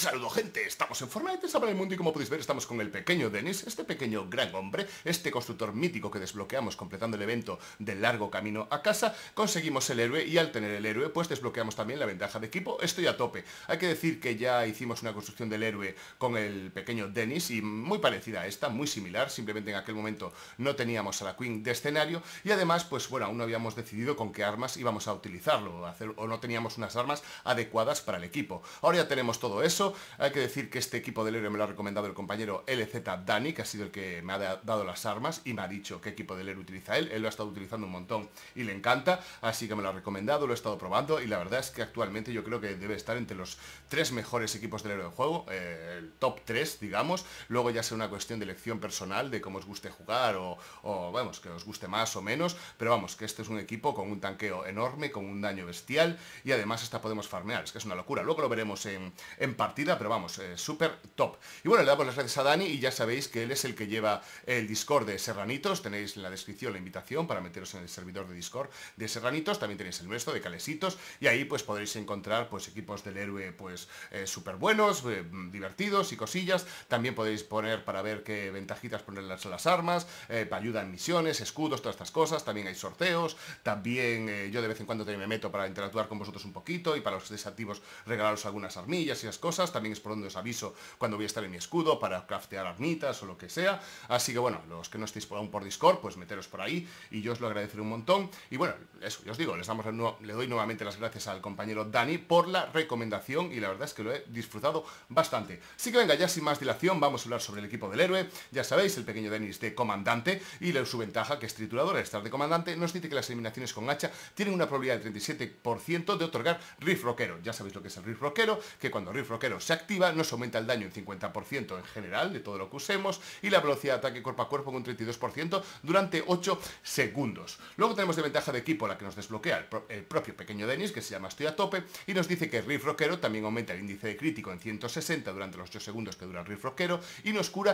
Saludo gente, estamos en Fortnite, estamos en el mundo y como podéis ver estamos con el pequeño Dennis, este pequeño gran hombre, este constructor mítico que desbloqueamos completando el evento del largo camino a casa. Conseguimos el héroe y al tener el héroe pues desbloqueamos también la ventaja de equipo. Estoy a tope. Hay que decir que ya hicimos una construcción del héroe con el pequeño Dennis y muy parecida a esta, muy similar, simplemente en aquel momento no teníamos a la Queen de escenario y además pues bueno, aún no habíamos decidido con qué armas íbamos a utilizarlo o no teníamos unas armas adecuadas para el equipo. Ahora ya tenemos todo eso. Hay que decir que este equipo del héroe me lo ha recomendado el compañero LZ Dani, que ha sido el que me ha dado las armas y me ha dicho qué equipo del héroe utiliza él. Él lo ha estado utilizando un montón y le encanta, así que me lo ha recomendado, lo he estado probando y la verdad es que actualmente yo creo que debe estar entre los 3 mejores equipos del héroe del juego, el top 3, digamos. Luego ya sea una cuestión de elección personal, de cómo os guste jugar o vamos, que os guste más o menos, pero vamos, que este es un equipo con un tanqueo enorme, con un daño bestial y además hasta podemos farmear, es que es una locura. Luego lo veremos en partida, pero vamos, súper top. Y bueno, le damos las gracias a Dani y ya sabéis que él es el que lleva el Discord de Serranitos. Tenéis en la descripción la invitación para meteros en el servidor de Discord de Serranitos. También tenéis el nuestro de Calesitos y ahí pues podréis encontrar pues equipos del héroe pues súper buenos, divertidos y cosillas. También podéis poner para ver qué ventajitas ponerlas a las armas, para ayuda en misiones, escudos, todas estas cosas. También hay sorteos. También yo de vez en cuando también me meto para interactuar con vosotros un poquito y para los desactivos regalaros algunas armillas y esas cosas. También es por donde os aviso cuando voy a estar en mi escudo para craftear armitas o lo que sea. Así que bueno, los que no estéis aún por Discord, pues meteros por ahí y yo os lo agradeceré un montón. Y bueno, eso, yo os digo, le doy nuevamente las gracias al compañero Dani por la recomendación y la verdad es que lo he disfrutado bastante. Así que venga, ya sin más dilación, vamos a hablar sobre el equipo del héroe. Ya sabéis, el pequeño Dennis de comandante y su ventaja, que es triturador. Al estar de comandante, nos dice que las eliminaciones con hacha tienen una probabilidad del 37% de otorgar Riff Rockero. Ya sabéis lo que es el Riff Rockero, que cuando Riff Rockero se activa nos aumenta el daño en 50% en general de todo lo que usemos y la velocidad de ataque cuerpo a cuerpo en un 32% durante 8 segundos. Luego tenemos de ventaja de equipo la que nos desbloquea el propio pequeño Dennis, que se llama Estoy a tope, y nos dice que el Riff Rockero también aumenta el índice de crítico en 160 durante los 8 segundos que dura el Riff Rockero y nos cura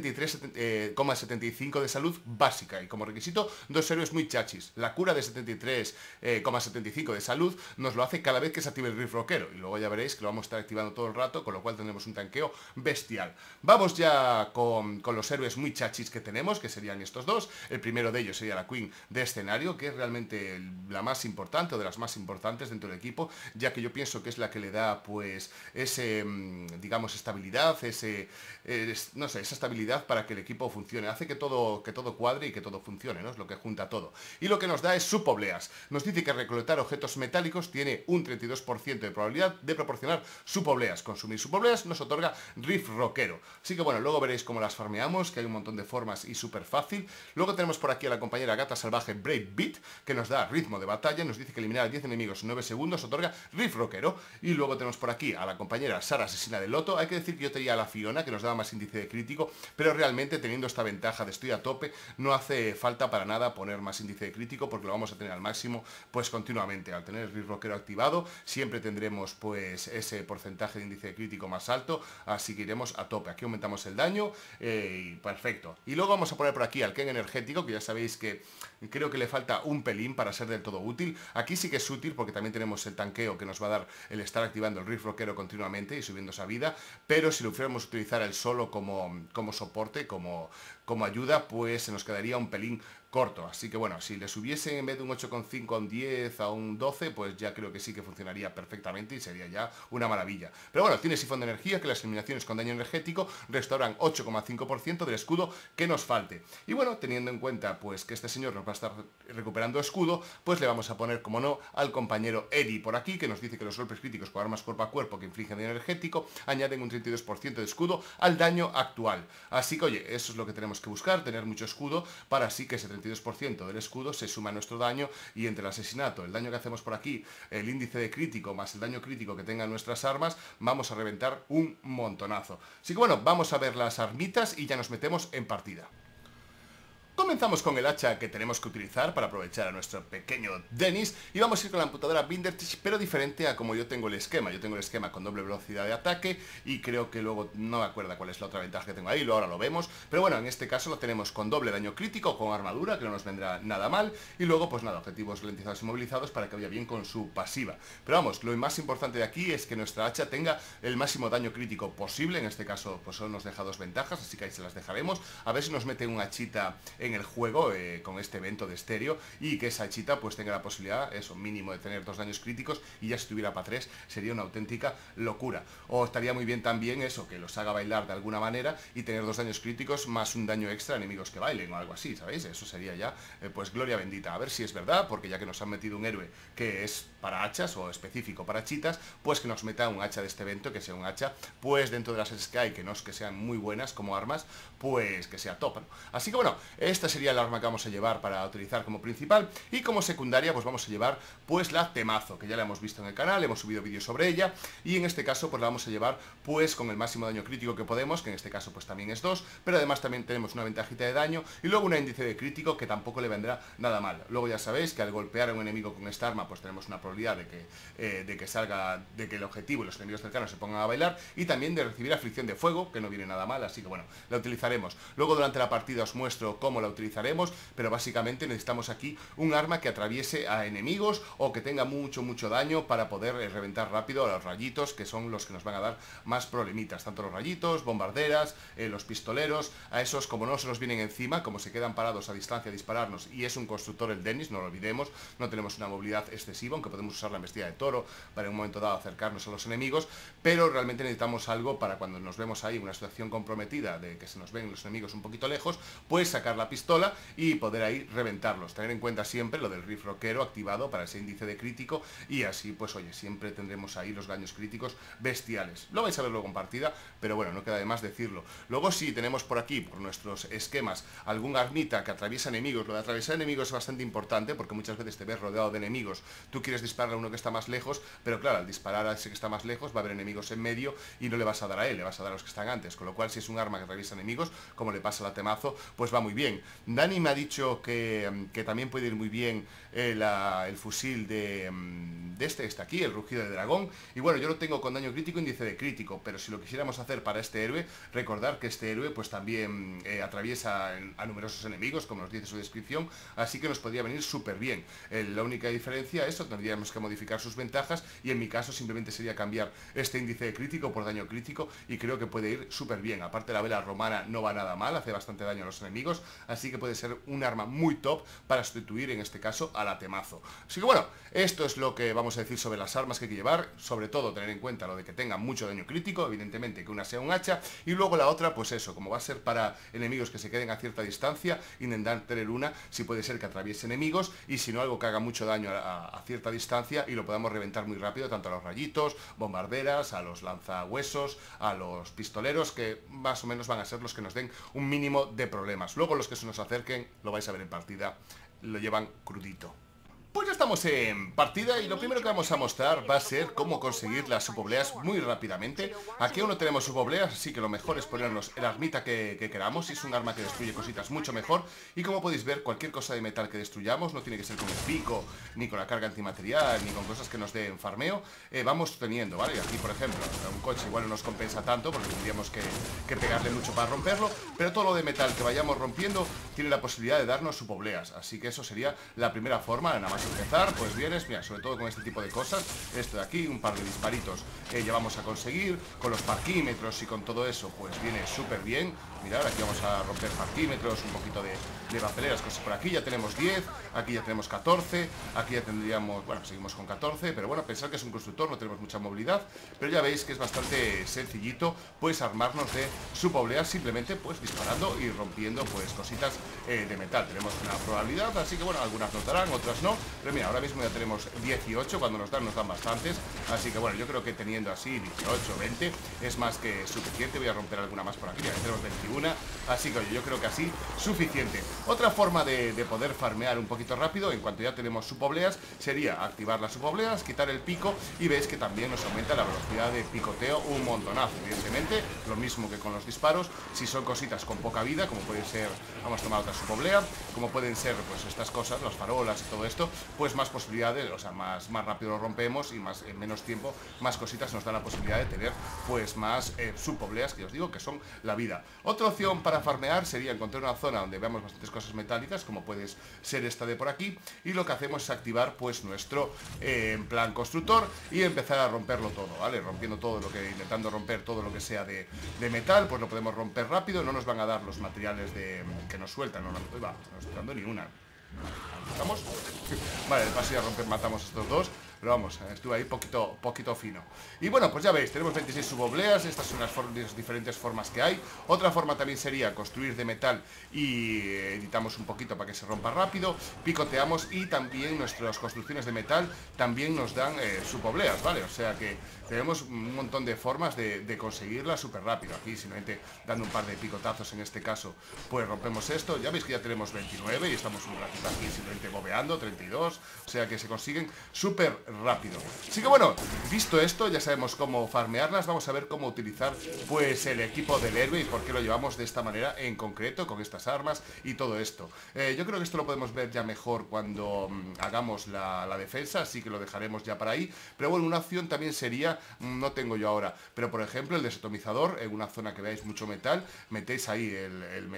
73,75 de salud básica. Y como requisito, dos héroes muy chachis. La cura de 73,75 de salud nos lo hace cada vez que se active el Riff Rockero y luego ya veréis que lo vamos a estar activando todo el rato, con lo cual tendremos un tanqueo bestial. Vamos ya con los héroes muy chachis que tenemos, que serían estos dos. El primero de ellos sería la Queen de escenario, que es realmente la más importante o de las más importantes dentro del equipo, ya que yo pienso que es la que le da pues ese, digamos, estabilidad, no sé, esa estabilidad para que el equipo funcione. Hace que todo cuadre y que todo funcione, ¿no? Es lo que junta todo. Y lo que nos da es subobleas. Nos dice que recolectar objetos metálicos tiene un 32% de probabilidad de proporcionar subobleas. Consumir subobleas nos otorga Riff Rockero. Así que bueno, luego veréis cómo las farmeamos, que hay un montón de formas y súper fácil. Luego tenemos por aquí a la compañera gata salvaje Brave Beat, que nos da ritmo de batalla. Nos dice que eliminar a 10 enemigos en 9 segundos otorga Riff Rockero. Y luego tenemos por aquí a la compañera Sara asesina de Loto. Hay que decir que yo tenía a la Fiona, que nos daba más índice de crítico, pero realmente teniendo esta ventaja de estoy a tope, no hace falta para nada poner más índice de crítico porque lo vamos a tener al máximo pues continuamente. Al tener el Riff Rockero activado, siempre tendremos pues ese porcentaje de índice de crítico más alto, así que iremos a tope. Aquí aumentamos el daño y perfecto. Y luego vamos a poner por aquí al Ken energético, que ya sabéis que creo que le falta un pelín para ser del todo útil. Aquí sí que es útil porque también tenemos el tanqueo que nos va a dar el estar activando el Riff Rockero continuamente y subiendo esa vida, pero si lo fuéramos a utilizar el solo como soporte, como ayuda, pues se nos quedaría un pelín corto. Así que bueno, si le subiese en vez de un 8,5 a un 10, a un 12, pues ya creo que sí que funcionaría perfectamente y sería ya una maravilla. Pero bueno, tiene sifón de energía que las eliminaciones con daño energético restauran 8,5% del escudo que nos falte. Y bueno, teniendo en cuenta pues que este señor nos va a estar recuperando escudo, pues le vamos a poner, como no, al compañero Eddie por aquí, que nos dice que los golpes críticos con armas cuerpo a cuerpo que infligen daño energético añaden un 32% de escudo al daño actual. Así que oye, eso es lo que tenemos que buscar, tener mucho escudo para así que ese 32% del escudo se suma a nuestro daño y entre el asesinato, el daño que hacemos por aquí, el índice de crítico más el daño crítico que tengan nuestras armas, vamos a reventar un montonazo. Así que bueno, vamos a ver las armitas y ya nos metemos en partida. Comenzamos con el hacha que tenemos que utilizar para aprovechar a nuestro pequeño Dennis y vamos a ir con la amputadora Vindertich, pero diferente a como yo tengo el esquema. Yo tengo el esquema con doble velocidad de ataque y creo que luego no me acuerdo cuál es la otra ventaja que tengo ahí, ahora lo vemos. Pero bueno, en este caso lo tenemos con doble daño crítico, con armadura, que no nos vendrá nada mal. Y luego, pues nada, objetivos ralentizados y movilizados para que vaya bien con su pasiva. Pero vamos, lo más importante de aquí es que nuestra hacha tenga el máximo daño crítico posible. En este caso, pues solo nos deja dos ventajas, así que ahí se las dejaremos. A ver si nos mete un hachita en el juego con este evento de estéreo y que esa hachita pues tenga la posibilidad, eso, mínimo de tener 2 daños críticos, y ya si estuviera para 3 sería una auténtica locura. O estaría muy bien también eso, que los haga bailar de alguna manera y tener 2 daños críticos más un daño extra a enemigos que bailen o algo así, ¿sabéis? Eso sería ya, pues gloria bendita. A ver si es verdad, porque ya que nos han metido un héroe que es para hachas o específico para chitas, pues que nos meta un hacha de este evento, que sea un hacha, pues dentro de las Sky, que no es que sean muy buenas como armas, pues que sea top, ¿no? Así que bueno, esta sería la arma que vamos a llevar para utilizar como principal, y como secundaria pues vamos a llevar pues la Temazo, que ya la hemos visto en el canal, hemos subido vídeos sobre ella, y en este caso pues la vamos a llevar pues con el máximo daño crítico que podemos, que en este caso pues también es 2, pero además también tenemos una ventajita de daño y luego un índice de crítico que tampoco le vendrá nada mal. Luego ya sabéis que al golpear a un enemigo con esta arma pues tenemos una probabilidad de que salga, de que el objetivo y los enemigos cercanos se pongan a bailar, y también de recibir aflicción de fuego, que no viene nada mal, así que bueno, la utilizaremos. Luego durante la partida os muestro cómo la utilizaremos, pero básicamente necesitamos aquí un arma que atraviese a enemigos o que tenga mucho daño para poder reventar rápido a los rayitos, que son los que nos van a dar más problemitas, tanto los rayitos, bombarderas, los pistoleros. A esos, como no se nos vienen encima, como se quedan parados a distancia a dispararnos, y es un constructor el Dennis, no lo olvidemos, no tenemos una movilidad excesiva, aunque podemos usar la embestida de toro para en un momento dado acercarnos a los enemigos, pero realmente necesitamos algo para cuando nos vemos ahí en una situación comprometida de que se nos ven los enemigos un poquito lejos, pues sacar la pistola y poder ahí reventarlos. Tener en cuenta siempre lo del riff rockero activado para ese índice de crítico, y así pues oye, siempre tendremos ahí los daños críticos bestiales. Lo vais a ver luego en partida, pero bueno, no queda de más decirlo. Luego sí, tenemos por aquí, por nuestros esquemas, algún armita que atraviesa enemigos. Lo de atravesar enemigos es bastante importante porque muchas veces te ves rodeado de enemigos, tú quieres disparar a uno que está más lejos, pero claro, al disparar a ese que está más lejos va a haber enemigos en medio y no le vas a dar a él, le vas a dar a los que están antes, con lo cual si es un arma que atraviesa enemigos, como le pasa a la Temazo, pues va muy bien. Dani me ha dicho que también puede ir muy bien el fusil de este que está aquí, el rugido de dragón, y bueno, yo lo tengo con daño crítico, índice de crítico, pero si lo quisiéramos hacer para este héroe, recordar que este héroe pues también atraviesa a numerosos enemigos, como nos dice su descripción, así que nos podría venir súper bien. La única diferencia es eso, tendríamos que modificar sus ventajas, y en mi caso simplemente sería cambiar este índice de crítico por daño crítico, y creo que puede ir súper bien. Aparte, la vela romana no va nada mal, hace bastante daño a los enemigos, así que puede ser un arma muy top para sustituir en este caso a la Temazo. Así que bueno, esto es lo que vamos a decir sobre las armas que hay que llevar, sobre todo tener en cuenta lo de que tenga mucho daño crítico, evidentemente que una sea un hacha, y luego la otra pues eso, como va a ser para enemigos que se queden a cierta distancia, intentar tener una, si puede ser que atraviese enemigos, y si no algo que haga mucho daño a cierta distancia y lo podamos reventar muy rápido, tanto a los rayitos, bombarderas, a los lanzahuesos, a los pistoleros, que más o menos van a ser los que nos den un mínimo de problemas. Luego los que se nos acerquen, lo vais a ver en partida, lo llevan crudito. Pues ya estamos en partida y lo primero que vamos a mostrar va a ser cómo conseguir las subobleas muy rápidamente. Aquí aún no tenemos subobleas, así que lo mejor es ponernos el armita que queramos, y es un arma que destruye cositas mucho mejor. Y como podéis ver, cualquier cosa de metal que destruyamos, no tiene que ser con el pico, ni con la carga antimaterial, ni con cosas que nos den farmeo, vamos teniendo, ¿vale? Aquí por ejemplo, un coche igual no nos compensa tanto porque tendríamos que pegarle mucho para romperlo, pero todo lo de metal que vayamos rompiendo tiene la posibilidad de darnos subobleas, así que eso sería la primera forma. Nada más empezar, pues vienes, mira, sobre todo con este tipo de cosas, esto de aquí, un par de disparitos ya vamos a conseguir, con los parquímetros y con todo eso, pues viene súper bien. Mirad, aquí vamos a romper parquímetros, un poquito de baceleras, cosas por aquí, ya tenemos 10, aquí ya tenemos 14, aquí ya tendríamos, bueno, seguimos con 14, pero bueno, pensar que es un constructor, no tenemos mucha movilidad, pero ya veis que es bastante sencillito, pues armarnos de subobleas simplemente pues disparando y rompiendo pues cositas de metal. Tenemos una probabilidad, así que bueno, algunas nos darán, otras no, pero mira, ahora mismo ya tenemos 18, cuando nos dan bastantes. Así que bueno, yo creo que teniendo así 18, 20 es más que suficiente. Voy a romper alguna más por aquí, ya tenemos 21. Así que oye, yo creo que así suficiente. Otra forma de poder farmear un poquito rápido, en cuanto ya tenemos subobleas, sería activar las subobleas, quitar el pico, y veis que también nos aumenta la velocidad de picoteo un montonazo. Evidentemente, lo mismo que con los disparos, si son cositas con poca vida, como puede ser, vamos a tomar otra suboblea, como pueden ser pues estas cosas, las farolas y todo esto, pues más posibilidades, o sea, más rápido lo rompemos, y más en menos tiempo, más cositas nos da la posibilidad de tener pues más subobleas, que os digo que son la vida. Otra opción para farmear sería encontrar una zona donde veamos bastantes cosas metálicas, como puede ser esta de por aquí, y lo que hacemos es activar pues nuestro en plan constructor y empezar a romperlo todo, ¿vale? Rompiendo todo lo que, intentando romper todo lo que sea de metal, pues lo podemos romper rápido, no nos van a dar los materiales que nos sueltan, no estoy dando ni una. ¿Estamos? Vale, el paso ya romper, matamos a estos dos. Pero vamos, estuve ahí poquito fino. Y bueno, pues ya veis, tenemos 26 subobleas. Estas son las diferentes formas que hay. Otra forma también sería construir de metal y editamos un poquito para que se rompa rápido. Picoteamos y también nuestras construcciones de metal también nos dan subobleas, ¿vale? O sea que tenemos un montón de formas de conseguirlas súper rápido. Aquí simplemente dando un par de picotazos en este caso, pues rompemos esto. Ya veis que ya tenemos 29 y estamos un ratito aquí simplemente bobeando, 32. O sea que se consiguen súper rápido. Así que bueno, visto esto, ya sabemos cómo farmearlas. Vamos a ver cómo utilizar pues el equipo del héroe y por qué lo llevamos de esta manera en concreto, con estas armas y todo esto. Yo creo que esto lo podemos ver ya mejor cuando hagamos la defensa, así que lo dejaremos ya para ahí. Pero bueno, una opción también sería, no tengo yo ahora, pero por ejemplo el desatomizador, en una zona que veáis mucho metal, metéis ahí el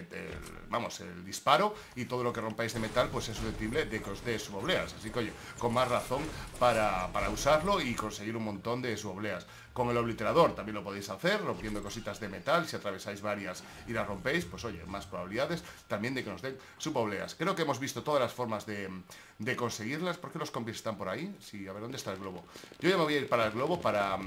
disparo, y todo lo que rompáis de metal pues es susceptible de que os dé subobleas. Así que oye, con más razón para usarlo y conseguir un montón de subobleas. Con el obliterador también lo podéis hacer, rompiendo cositas de metal. Si atravesáis varias y las rompéis, pues oye, más probabilidades también de que nos den subobleas. Creo que hemos visto todas las formas de conseguirlas. ¿Por qué los compis están por ahí? Sí, a ver, ¿dónde está el globo? Yo ya me voy a ir para el globo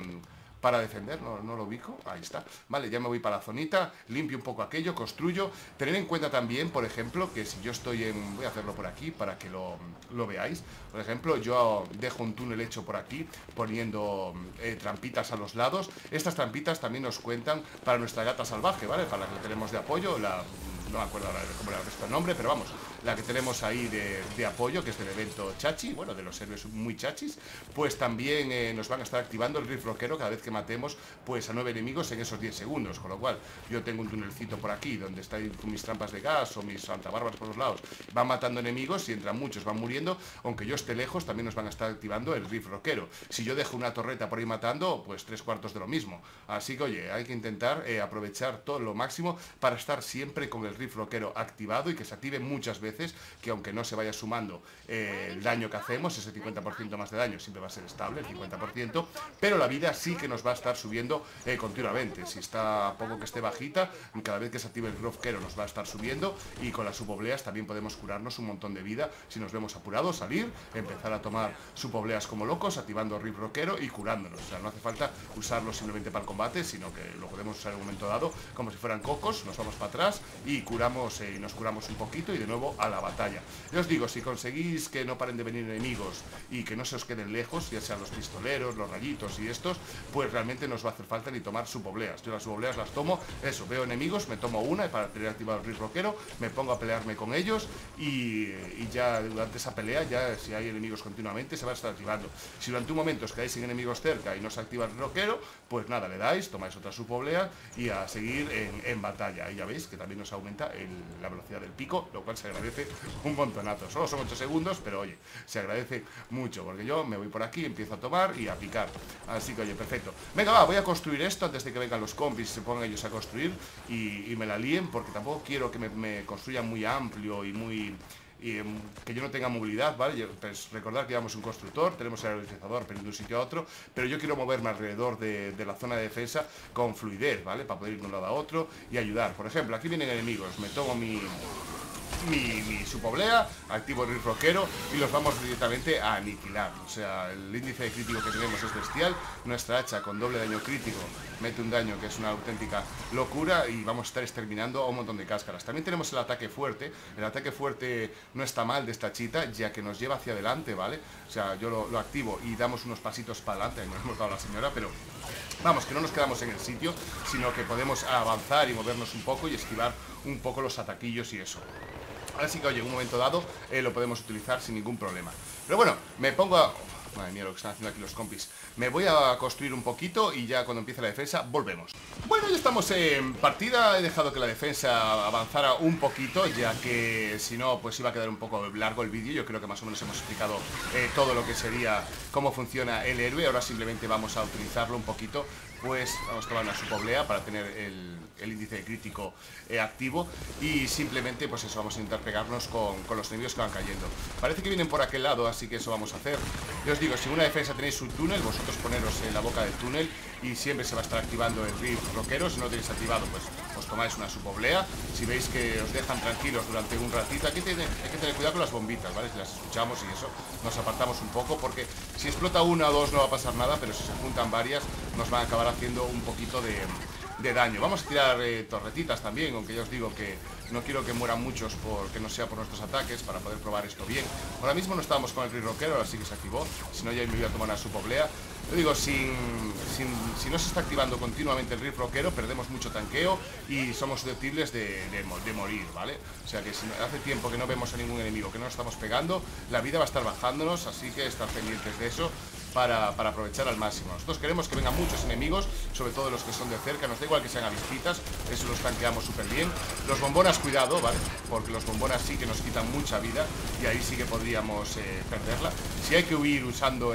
para defender, no lo ubico, ahí está. Vale, ya me voy para la zonita, limpio un poco aquello, construyo. Tener en cuenta también, por ejemplo, que si yo estoy en... Voy a hacerlo por aquí para que lo veáis. Por ejemplo, yo dejo un túnel hecho por aquí, poniendo trampitas a los lados. Estas trampitas también nos cuentan para nuestra gata salvaje, ¿vale? Para la que tenemos de apoyo, no me acuerdo ahora cómo era el nombre, pero vamos, la que tenemos ahí de apoyo, que es del evento Chachi, bueno, de los héroes muy chachis, pues también nos van a estar activando el riff rockero cada vez que matemos pues a 9 enemigos en esos 10 segundos, con lo cual yo tengo un tunelcito por aquí donde están mis trampas de gas o mis santabarbas por los lados, van matando enemigos y entran muchos, van muriendo, aunque yo esté lejos también nos van a estar activando el riff rockero. Si yo dejo una torreta por ahí matando, pues 3/4 de lo mismo. Así que oye, hay que intentar aprovechar todo lo máximo para estar siempre con el riff rockero activado y que se active muchas veces, que aunque no se vaya sumando el daño que hacemos, ese 50% más de daño siempre va a ser estable, el 50%, pero la vida sí que nos va a estar subiendo continuamente. Si está poco que esté bajita, cada vez que se active el riff rockero nos va a estar subiendo, y con las subobleas también podemos curarnos un montón de vida si nos vemos apurados, salir, empezar a tomar subobleas como locos, activando riff rockero y curándonos. O sea, no hace falta usarlo simplemente para el combate, sino que lo podemos usar en un momento dado como si fueran cocos, nos vamos para atrás y nos curamos un poquito y de nuevo a la batalla. Yo os digo, si conseguís que no paren de venir enemigos y que no se os queden lejos, ya sean los pistoleros, los rayitos y estos, pues realmente no os va a hacer falta ni tomar subobleas. Yo las subobleas las tomo, eso, veo enemigos, me tomo una y para tener activado el riff rockero me pongo a pelearme con ellos y ya durante esa pelea, ya si hay enemigos continuamente, se va a estar activando. Si durante un momento os quedáis sin enemigos cerca y no se activa el riff rockero, pues nada, le dais, tomáis otra suboblea y a seguir en batalla. Y ya veis que también nos aumenta la velocidad del pico, lo cual se agradece un montonazo. Solo son 8 segundos, pero oye, se agradece mucho, porque yo me voy por aquí, empiezo a tomar y a picar. Así que oye, perfecto. Venga, va, voy a construir esto antes de que vengan los compis y se pongan ellos a construir y me la líen, porque tampoco quiero que me construyan muy amplio y muy... que yo no tenga movilidad, ¿vale? Pues recordad que llevamos un constructor, tenemos el aerodeslizador pero de un sitio a otro, pero yo quiero moverme alrededor de la zona de defensa con fluidez, ¿vale? Para poder ir de un lado a otro y ayudar. Por ejemplo, aquí vienen enemigos, me tomo mi suboblea, activo el Riff Rockero y los vamos directamente a aniquilar. O sea, el índice de crítico que tenemos es bestial. Nuestra hacha con doble daño crítico mete un daño que es una auténtica locura y vamos a estar exterminando a un montón de cáscaras. También tenemos el ataque fuerte. El ataque fuerte no está mal de esta chita, ya que nos lleva hacia adelante, ¿vale? O sea, yo lo activo y damos unos pasitos para adelante. Nos hemos dado la señora, pero vamos, que no nos quedamos en el sitio, sino que podemos avanzar y movernos un poco y esquivar un poco los ataquillos y eso. Así que, oye, en un momento dado lo podemos utilizar sin ningún problema. Pero bueno, me pongo a... Madre mía, lo que están haciendo aquí los compis. Me voy a construir un poquito y ya cuando empiece la defensa, volvemos. Bueno, ya estamos en partida. He dejado que la defensa avanzara un poquito, ya que si no, pues iba a quedar un poco largo el vídeo. Yo creo que más o menos hemos explicado todo lo que sería, cómo funciona el héroe. Ahora simplemente vamos a utilizarlo un poquito. Pues vamos a tomar una suboblea para tener el índice de crítico activo. Y simplemente, pues eso, vamos a intentar pegarnos con los enemigos que van cayendo. Parece que vienen por aquel lado, así que eso vamos a hacer. Yo os digo, si en una defensa tenéis un túnel, vosotros poneros en la boca del túnel y siempre se va a estar activando el Riff Rockero. Si no lo tenéis activado, pues os tomáis una suboblea. Si veis que os dejan tranquilos durante un ratito, hay que tener cuidado con las bombitas, ¿vale? Si las escuchamos y eso, nos apartamos un poco, porque si explota una o dos no va a pasar nada, pero si se juntan varias, nos van a acabar haciendo un poquito de daño. Vamos a tirar torretitas también, aunque ya os digo que no quiero que mueran muchos porque no sea por nuestros ataques, para poder probar esto bien. Ahora mismo no estábamos con el Riff Rockero, ahora sí que se activó, si no ya me voy a tomar una suboblea. Yo digo, si no se está activando continuamente el Riff Rockero, perdemos mucho tanqueo y somos susceptibles de morir, ¿vale? O sea que si hace tiempo que no vemos a ningún enemigo, que no nos estamos pegando, la vida va a estar bajándonos, así que estar pendientes de eso para aprovechar al máximo. Nosotros queremos que vengan muchos enemigos, sobre todo los que son de cerca, nos da igual que sean avispitas, eso los tanqueamos súper bien. Los bombonas, cuidado, ¿vale? Porque los bombonas sí que nos quitan mucha vida y ahí sí que podríamos perderla. Si hay que huir usando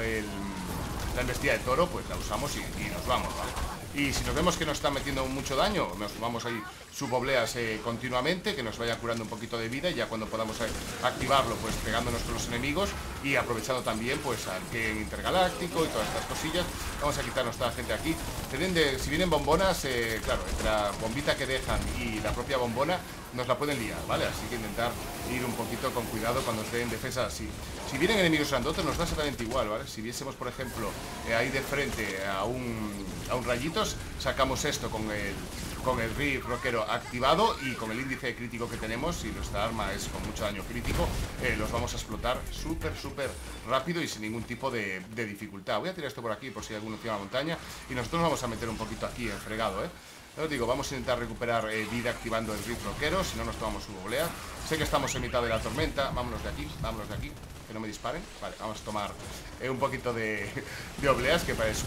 la embestida de toro, pues la usamos y nos vamos, ¿vale? Y si nos vemos que nos están metiendo mucho daño, nos tomamos ahí subobleas continuamente, que nos vaya curando un poquito de vida, y ya cuando podamos activarlo, pues pegándonos con los enemigos y aprovechando también pues al que intergaláctico y todas estas cosillas. Vamos a quitarnos toda la gente aquí. Si vienen bombonas, claro, entre la bombita que dejan y la propia bombona nos la pueden liar, ¿vale? Así que intentar ir un poquito con cuidado cuando esté en defensa así. Si vienen enemigos grandotes nos da exactamente igual, ¿vale? Si viésemos, por ejemplo, ahí de frente a un rayitos, sacamos esto con el Riff Rockero activado y con el índice crítico que tenemos, y nuestra arma es con mucho daño crítico, los vamos a explotar súper rápido y sin ningún tipo de dificultad. Voy a tirar esto por aquí por si hay alguno encima de la montaña y nosotros vamos a meter un poquito aquí en fregado, Os digo, vamos a intentar recuperar vida activando el Riff Rockero, si no nos tomamos su oblea. Sé que estamos en mitad de la tormenta, vámonos de aquí, que no me disparen. Vale, vamos a tomar un poquito de obleas, que para eso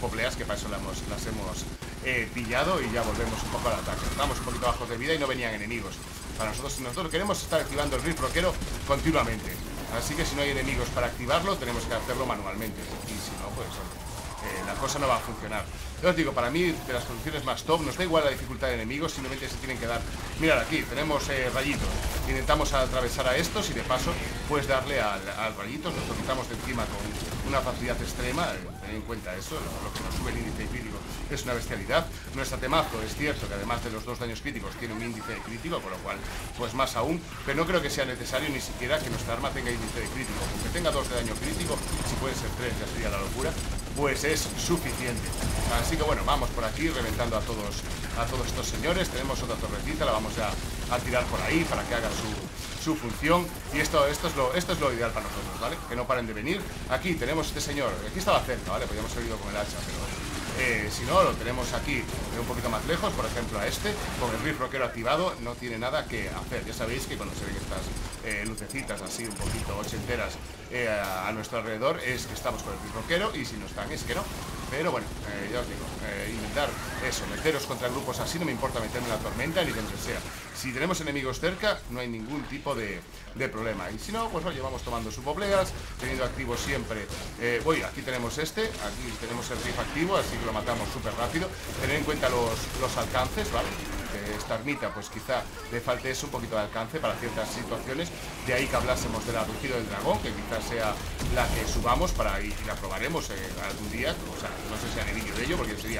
las hemos pillado, y ya volvemos un poco al ataque. Estamos un poquito bajos de vida y no venían enemigos. Para nosotros queremos estar activando el Riff Rockero continuamente. Así que si no hay enemigos para activarlo, tenemos que hacerlo manualmente. Y si no, pues la cosa no va a funcionar. Yo os digo, para mí, de las soluciones más top, nos da igual la dificultad de enemigos, simplemente se tienen que dar. Mirad aquí, tenemos rayitos. Intentamos atravesar a estos y de paso, pues darle al rayito. Nos lo quitamos de encima con una facilidad extrema. Tened en cuenta eso, lo que nos sube el índice crítico es una bestialidad. Nuestra temazo es cierto que además de los 2 daños críticos tiene un índice crítico, con lo cual, pues más aún. Pero no creo que sea necesario ni siquiera que nuestra arma tenga índice de crítico. Aunque tenga 2 de daño crítico, si pueden ser 3 ya sería la locura, pues es suficiente. Así que bueno, vamos por aquí reventando a todos estos señores. Tenemos otra torretita, la vamos a tirar por ahí para que haga su función. Y esto es lo ideal para nosotros, ¿vale? Que no paren de venir. Aquí tenemos este señor, aquí estaba cerca, ¿vale? Podríamos haber ido con el hacha, pero si no, lo tenemos aquí un poquito más lejos. Por ejemplo, a este, con el Riff Rockero activado, no tiene nada que hacer. Ya sabéis que cuando se ven estas lucecitas así un poquito ochenteras a nuestro alrededor, es que estamos con el Riff Rockero, y si no están, es que no. Pero bueno, ya os digo, intentar eso, meteros contra grupos así, no me importa meterme en la tormenta ni donde sea. Si tenemos enemigos cerca, no hay ningún tipo de problema. Y si no, pues oye, vamos tomando subobleas, teniendo activo siempre. Aquí tenemos aquí tenemos el Riff activo, así que lo matamos súper rápido. Tened en cuenta los alcances, ¿vale? Esta ermita, pues quizá le falte eso, un poquito de alcance para ciertas situaciones. De ahí que hablásemos del rugido del dragón, que quizás sea la que subamos y la probaremos algún día. O sea, no sé si haré vídeo de ello, porque sería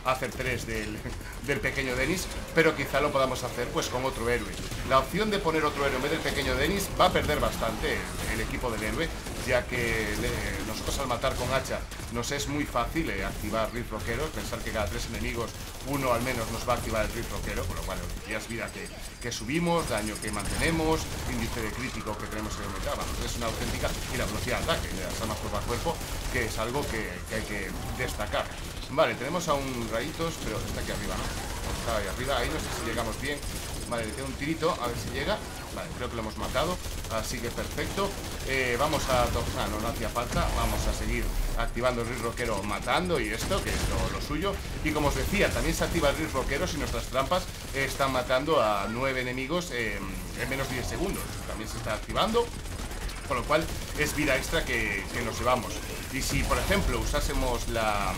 hacer 3 del pequeño Dennis, pero quizá lo podamos hacer pues con otro héroe. La opción de poner otro héroe en vez del pequeño Dennis va a perder bastante el equipo del héroe, ya que nosotros al matar con hacha nos es muy fácil activar riff roqueros, pensar que cada 3 enemigos uno al menos nos va a activar el riff roquero, con lo cual ya es vida que subimos, daño que mantenemos, índice de crítico que tenemos que aumentar, es una auténtica, y la velocidad de ataque de las armas cuerpo a cuerpo, que es algo que hay que destacar. Vale, tenemos a un rayitos, pero está aquí arriba, ¿no? Está ahí arriba, ahí no sé si llegamos bien. Vale, le queda un tirito, a ver si llega. Vale, creo que lo hemos matado, así que perfecto. Vamos a... no hacía falta. Vamos a seguir activando el riff roquero matando y esto, que es lo suyo. Y como os decía, también se activa el riff roquero si nuestras trampas están matando a 9 enemigos en menos de 10 segundos. También se está activando, con lo cual es vida extra que nos llevamos. Y si, por ejemplo, usásemos la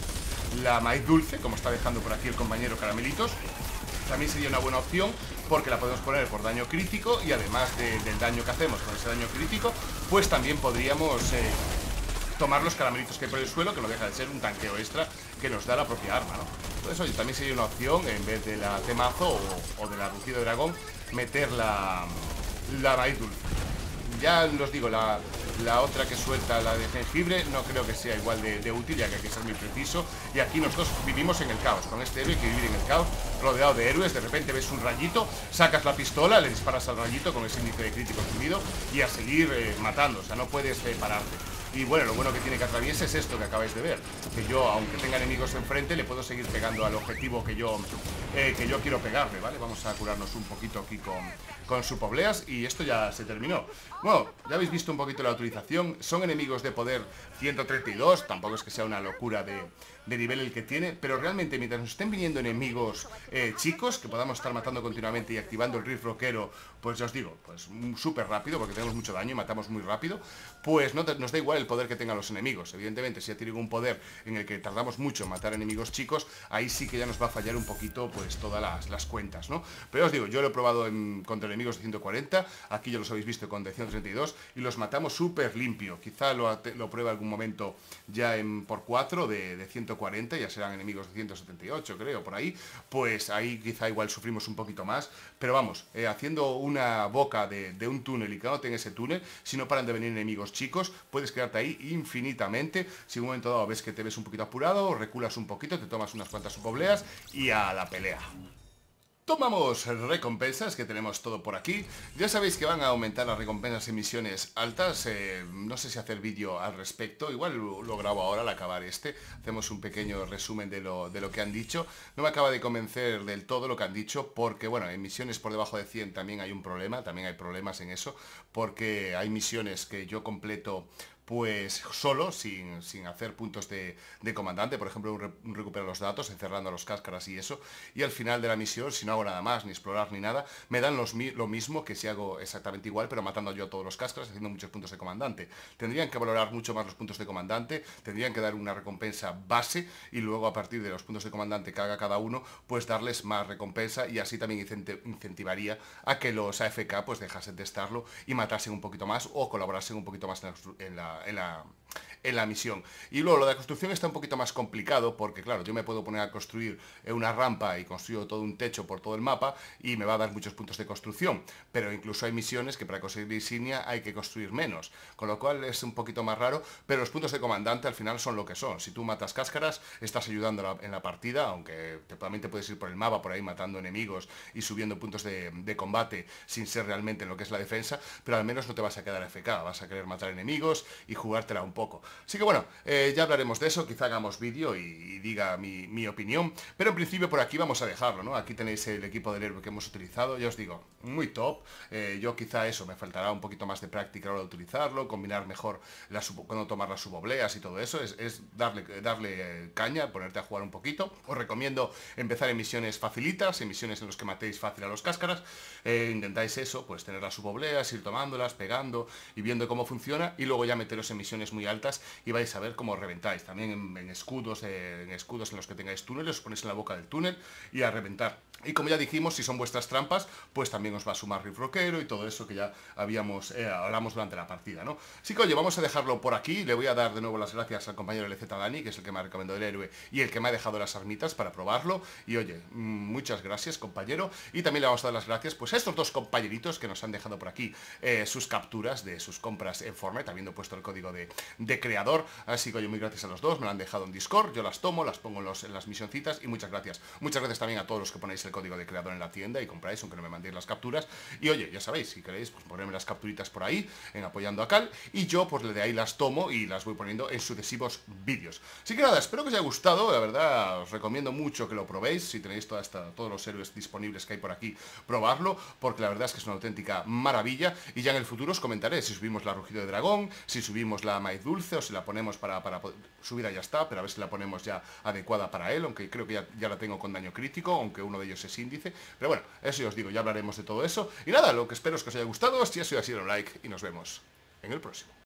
maíz dulce, como está dejando por aquí el compañero Caramelitos, también sería una buena opción, porque la podemos poner por daño crítico, y además del daño que hacemos con ese daño crítico, pues también podríamos tomar los caramelitos que hay por el suelo, que no deja de ser un tanqueo extra que nos da la propia arma, ¿no? Entonces, oye, también sería una opción, en vez de la temazo o de la rugido de dragón, meter la maíz dulce. Ya os digo, la otra que suelta, la de jengibre, no creo que sea igual de útil, ya que hay que ser muy preciso. Y aquí nosotros vivimos en el caos. Con este héroe hay que vivir en el caos, rodeado de héroes. De repente ves un rayito, sacas la pistola, le disparas al rayito con ese índice de crítico subido y a seguir matando. O sea, no puedes pararte. Y bueno, lo bueno que tiene que atraviese es esto que acabáis de ver, que yo, aunque tenga enemigos enfrente, le puedo seguir pegando al objetivo que yo quiero pegarle, ¿vale? Vamos a curarnos un poquito aquí con su pobleas, y esto ya se terminó. Bueno, ya habéis visto un poquito la utilización. Son enemigos de poder 132, tampoco es que sea una locura de nivel el que tiene, pero realmente mientras nos estén viniendo enemigos chicos, que podamos estar matando continuamente y activando el riff roquero, pues ya os digo, pues súper rápido, porque tenemos mucho daño y matamos muy rápido, pues nos da igual el poder que tengan los enemigos. Evidentemente, si ya tienen un poder en el que tardamos mucho en matar enemigos chicos, ahí sí que ya nos va a fallar un poquito pues todas las cuentas, ¿no? Pero os digo, yo lo he probado contra enemigos de 140, aquí ya los habéis visto con de 132, y los matamos súper limpio. Quizá lo pruebe algún momento ya por 4 de 140, ya serán enemigos de 178, creo, por ahí. Pues ahí quizá igual sufrimos un poquito más, pero vamos, haciendo una boca de un túnel y quedándote en ese túnel, si no paran de venir enemigos chicos, puedes quedarte ahí infinitamente. Si en un momento dado ves que te ves un poquito apurado, reculas un poquito, te tomas unas cuantas subobleas y a la pelea. Tomamos recompensas, que tenemos todo por aquí. Ya sabéis que van a aumentar las recompensas en misiones altas. No sé si hacer vídeo al respecto. Igual lo grabo ahora al acabar este. Hacemos un pequeño resumen de lo que han dicho. No me acaba de convencer del todo lo que han dicho, porque bueno, en misiones por debajo de 100 también hay un problema. También hay problemas en eso, porque hay misiones que yo completo pues solo, sin hacer puntos de comandante. Por ejemplo, un recuperar los datos, encerrando a los cáscaras y eso, y al final de la misión, si no hago nada más, ni explorar ni nada, me dan lo mismo que si hago exactamente igual, pero matando yo a todos los cáscaras, haciendo muchos puntos de comandante. Tendrían que valorar mucho más los puntos de comandante, tendrían que dar una recompensa base, y luego a partir de los puntos de comandante que haga cada uno, pues darles más recompensa, y así también incentivaría a que los AFK pues dejasen de estarlo y matasen un poquito más, o colaborasen un poquito más en la misión. Y luego lo de la construcción está un poquito más complicado, porque claro, yo me puedo poner a construir una rampa y construyo todo un techo por todo el mapa y me va a dar muchos puntos de construcción, pero incluso hay misiones que para conseguir insignia hay que construir menos, con lo cual es un poquito más raro, pero los puntos de comandante al final son lo que son. Si tú matas cáscaras, estás ayudando en la partida, aunque también te puedes ir por el mapa por ahí matando enemigos y subiendo puntos de combate sin ser realmente en lo que es la defensa, pero al menos no te vas a quedar AFK, vas a querer matar enemigos y jugártela un poco. Así que bueno, ya hablaremos de eso, quizá hagamos vídeo y diga mi opinión, pero en principio por aquí vamos a dejarlo, ¿no? Aquí tenéis el equipo del héroe que hemos utilizado, ya os digo, muy top. Yo quizá eso, me faltará un poquito más de práctica a la hora de utilizarlo, combinar mejor cuando tomar las subobleas y todo eso, es darle caña, ponerte a jugar un poquito. Os recomiendo empezar en misiones facilitas, en misiones en las que matéis fácil a los cáscaras, intentáis eso, pues tener las subobleas, ir tomándolas, pegando y viendo cómo funciona, y luego ya meteros en misiones muy altas y vais a ver cómo reventáis. También en escudos en los que tengáis túneles, os ponéis en la boca del túnel y a reventar. Y como ya dijimos, si son vuestras trampas, pues también os va a sumar Riff Rockero y todo eso que ya hablamos durante la partida, ¿no? Así que oye, vamos a dejarlo por aquí. Le voy a dar de nuevo las gracias al compañero LZ Dani, que es el que me ha recomendado el héroe y el que me ha dejado las armitas para probarlo. Y oye, muchas gracias, compañero. Y también le vamos a dar las gracias pues a estos dos compañeritos que nos han dejado por aquí sus capturas de sus compras en Fortnite, habiendo puesto el código de creador. Así que oye, muy gracias a los dos, me lo han dejado en Discord, yo las tomo, las pongo en las misioncitas y muchas gracias. Muchas gracias también a todos los que ponéis el código de creador en la tienda y compráis, aunque no me mandéis las capturas. Y oye, ya sabéis, si queréis, pues ponerme las capturitas por ahí, en apoyando a Cal, y yo pues de ahí las tomo y las voy poniendo en sucesivos vídeos. Así que nada, espero que os haya gustado, la verdad os recomiendo mucho que lo probéis, si tenéis todos los héroes disponibles que hay por aquí, probarlo, porque la verdad es que es una auténtica maravilla, y ya en el futuro os comentaré si subimos la rugido de dragón, si subimos la maíz dulce, o si la ponemos subida ya está, pero a ver si la ponemos ya adecuada para él, aunque creo que ya la tengo con daño crítico, aunque uno de ellos es índice. Pero bueno, eso ya os digo, ya hablaremos de todo eso. Y nada, lo que espero es que os haya gustado. Si ha sido así, un like y nos vemos en el próximo.